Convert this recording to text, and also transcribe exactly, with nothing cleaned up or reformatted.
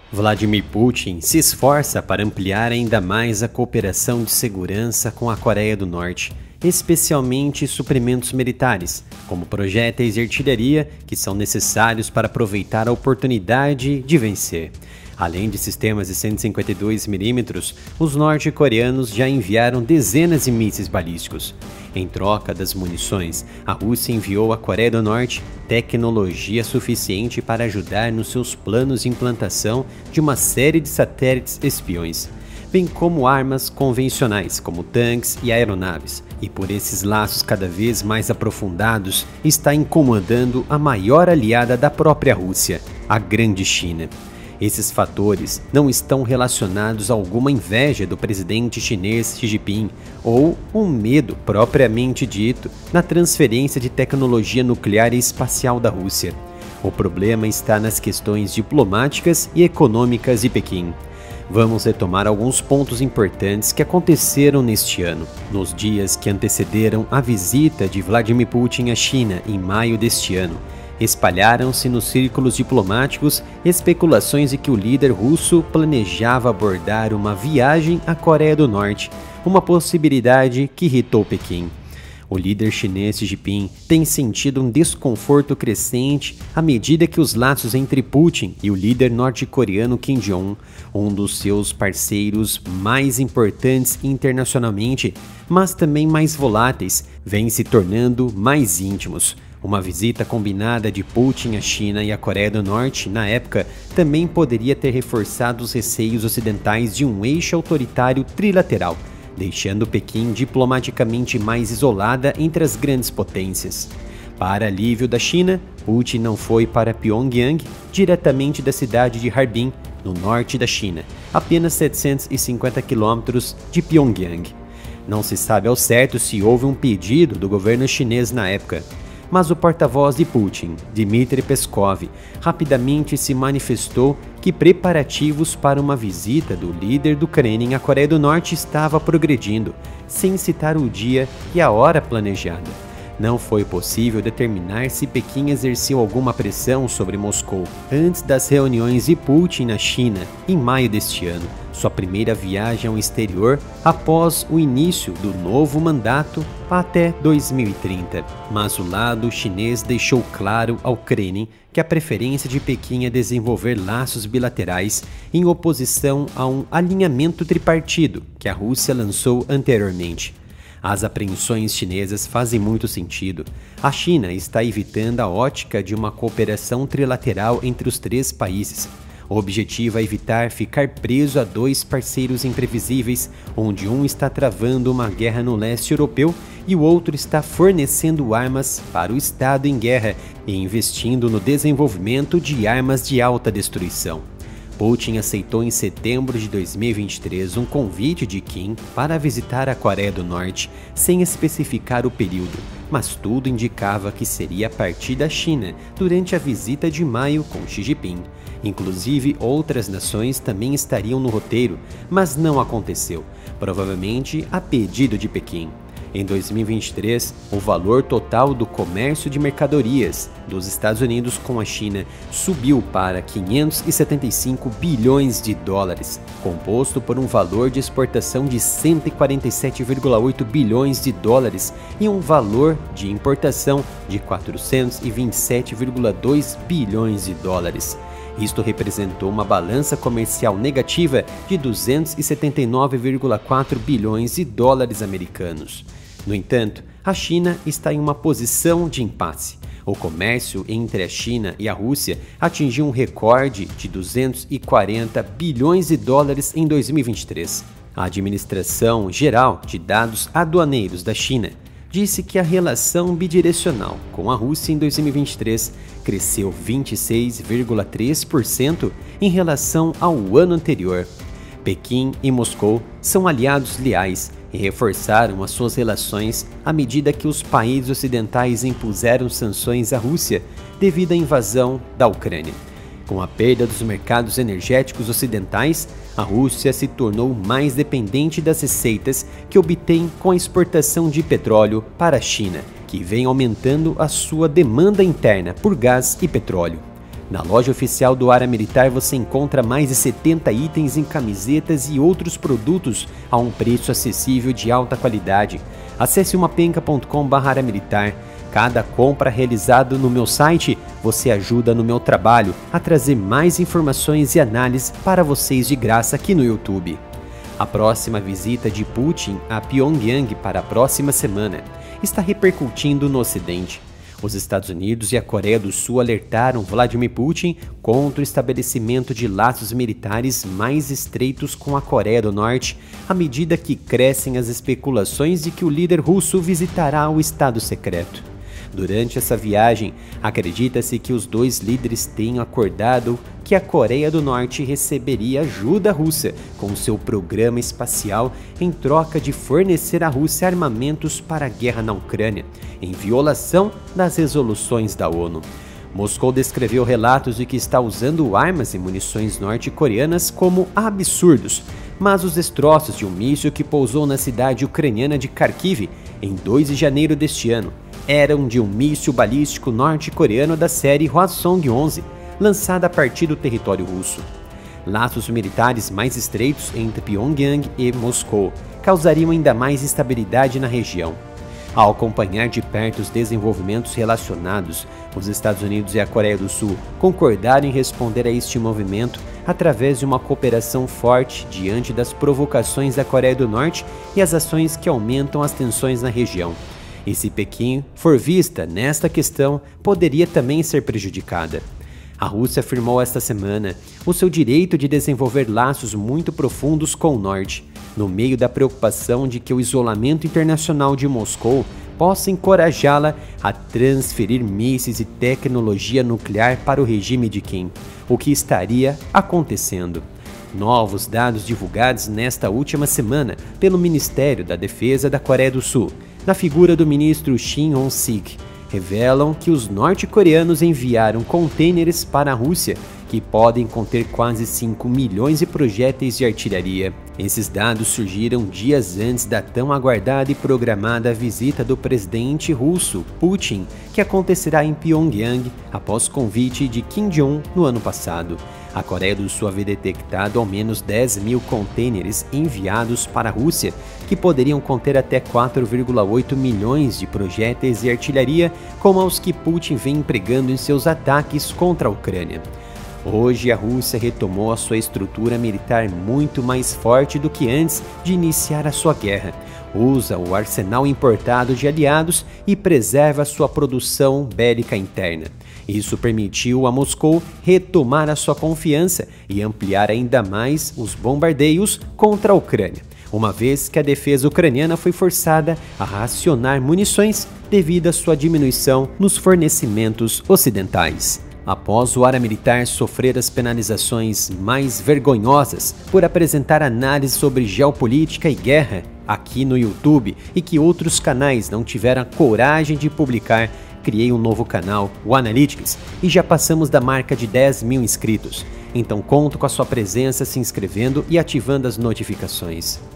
Vladimir Putin se esforça para ampliar ainda mais a cooperação de segurança com a Coreia do Norte, especialmente suprimentos militares, como projéteis e artilharia que são necessários para aproveitar a oportunidade de vencer. Além de sistemas de cento e cinquenta e dois milímetros, os norte-coreanos já enviaram dezenas de mísseis balísticos. Em troca das munições, a Rússia enviou à Coreia do Norte tecnologia suficiente para ajudar nos seus planos de implantação de uma série de satélites espiões, bem como armas convencionais, como tanques e aeronaves. E por esses laços cada vez mais aprofundados, está incomodando a maior aliada da própria Rússia, a Grande China. Esses fatores não estão relacionados a alguma inveja do presidente chinês Xi Jinping ou um medo propriamente dito na transferência de tecnologia nuclear e espacial da Rússia. O problema está nas questões diplomáticas e econômicas de Pequim. Vamos retomar alguns pontos importantes que aconteceram neste ano. Nos dias que antecederam a visita de Vladimir Putin à China em maio deste ano, espalharam-se nos círculos diplomáticos especulações de que o líder russo planejava abordar uma viagem à Coreia do Norte, uma possibilidade que irritou Pequim. O líder chinês Xi Jinping tem sentido um desconforto crescente à medida que os laços entre Putin e o líder norte-coreano Kim Jong-un, um dos seus parceiros mais importantes internacionalmente, mas também mais voláteis, vêm se tornando mais íntimos. Uma visita combinada de Putin à China e à Coreia do Norte, na época, também poderia ter reforçado os receios ocidentais de um eixo autoritário trilateral, deixando Pequim diplomaticamente mais isolada entre as grandes potências. Para alívio da China, Putin não foi para Pyongyang, diretamente da cidade de Harbin, no norte da China, apenas setecentos e cinquenta quilômetros de Pyongyang. Não se sabe ao certo se houve um pedido do governo chinês na época, mas o porta-voz de Putin, Dmitry Peskov, rapidamente se manifestou que preparativos para uma visita do líder do Kremlin à Coreia do Norte estava progredindo, sem citar o dia e a hora planejada. Não foi possível determinar se Pequim exerceu alguma pressão sobre Moscou antes das reuniões de Putin na China, em maio deste ano, sua primeira viagem ao exterior após o início do novo mandato até dois mil e trinta. Mas o lado chinês deixou claro ao Kremlin que a preferência de Pequim é desenvolver laços bilaterais em oposição a um alinhamento tripartido que a Rússia lançou anteriormente. As apreensões chinesas fazem muito sentido. A China está evitando a ótica de uma cooperação trilateral entre os três países. O objetivo é evitar ficar preso a dois parceiros imprevisíveis, onde um está travando uma guerra no leste europeu e o outro está fornecendo armas para o Estado em guerra e investindo no desenvolvimento de armas de alta destruição. Putin aceitou em setembro de dois mil e vinte e três um convite de Kim para visitar a Coreia do Norte, sem especificar o período, mas tudo indicava que seria a partir da China, durante a visita de maio com Xi Jinping. Inclusive, outras nações também estariam no roteiro, mas não aconteceu, provavelmente a pedido de Pequim. Em dois mil e vinte e três, o valor total do comércio de mercadorias dos Estados Unidos com a China subiu para quinhentos e setenta e cinco bilhões de dólares, composto por um valor de exportação de cento e quarenta e sete vírgula oito bilhões de dólares e um valor de importação de quatrocentos e vinte e sete vírgula dois bilhões de dólares. Isto representou uma balança comercial negativa de duzentos e setenta e nove vírgula quatro bilhões de dólares americanos. No entanto, a China está em uma posição de impasse. O comércio entre a China e a Rússia atingiu um recorde de duzentos e quarenta bilhões de dólares em dois mil e vinte e três. A Administração Geral de Dados Aduaneiros da China disse que a relação bidirecional com a Rússia em dois mil e vinte e três cresceu vinte e seis vírgula três por cento em relação ao ano anterior. Pequim e Moscou são aliados leais e reforçaram as suas relações à medida que os países ocidentais impuseram sanções à Rússia devido à invasão da Ucrânia. Com a perda dos mercados energéticos ocidentais, a Rússia se tornou mais dependente das receitas que obtém com a exportação de petróleo para a China, que vem aumentando a sua demanda interna por gás e petróleo. Na loja oficial do Área Militar você encontra mais de setenta itens em camisetas e outros produtos a um preço acessível de alta qualidade. Acesse umapenca ponto com barra área militar. Cada compra realizada no meu site, você ajuda no meu trabalho a trazer mais informações e análises para vocês de graça aqui no YouTube. A próxima visita de Putin a Pyongyang para a próxima semana está repercutindo no Ocidente. Os Estados Unidos e a Coreia do Sul alertaram Vladimir Putin contra o estabelecimento de laços militares mais estreitos com a Coreia do Norte, à medida que crescem as especulações de que o líder russo visitará o estado secreto. Durante essa viagem, acredita-se que os dois líderes tenham acordado que a Coreia do Norte receberia ajuda russa com seu programa espacial em troca de fornecer à Rússia armamentos para a guerra na Ucrânia, em violação das resoluções da ONU. Moscou descreveu relatos de que está usando armas e munições norte-coreanas como absurdos, mas os destroços de um míssil que pousou na cidade ucraniana de Kharkiv em dois de janeiro deste ano eram de um míssil balístico norte-coreano da série Hwasong onze, lançada a partir do território russo. Laços militares mais estreitos entre Pyongyang e Moscou causariam ainda mais instabilidade na região. Ao acompanhar de perto os desenvolvimentos relacionados, os Estados Unidos e a Coreia do Sul concordaram em responder a este movimento através de uma cooperação forte diante das provocações da Coreia do Norte e as ações que aumentam as tensões na região. E se Pequim for vista nesta questão, poderia também ser prejudicada. A Rússia afirmou esta semana o seu direito de desenvolver laços muito profundos com o Norte, no meio da preocupação de que o isolamento internacional de Moscou possa encorajá-la a transferir mísseis e tecnologia nuclear para o regime de Kim, o que estaria acontecendo. Novos dados divulgados nesta última semana pelo Ministério da Defesa da Coreia do Sul, na figura do ministro Shin On-sik, revelam que os norte-coreanos enviaram contêineres para a Rússia que podem conter quase cinco milhões de projéteis de artilharia. Esses dados surgiram dias antes da tão aguardada e programada visita do presidente russo, Putin, que acontecerá em Pyongyang após convite de Kim Jong-un no ano passado. A Coreia do Sul havia detectado ao menos dez mil contêineres enviados para a Rússia, que poderiam conter até quatro vírgula oito milhões de projéteis de artilharia, como os que Putin vem empregando em seus ataques contra a Ucrânia. Hoje, a Rússia retomou a sua estrutura militar muito mais forte do que antes de iniciar a sua guerra. Usa o arsenal importado de aliados e preserva sua produção bélica interna. Isso permitiu a Moscou retomar a sua confiança e ampliar ainda mais os bombardeios contra a Ucrânia, uma vez que a defesa ucraniana foi forçada a racionar munições devido à sua diminuição nos fornecimentos ocidentais. Após o Área Militar sofrer as penalizações mais vergonhosas por apresentar análise sobre geopolítica e guerra aqui no YouTube e que outros canais não tiveram a coragem de publicar, criei um novo canal, o Analytics, e já passamos da marca de dez mil inscritos. Então conto com a sua presença se inscrevendo e ativando as notificações.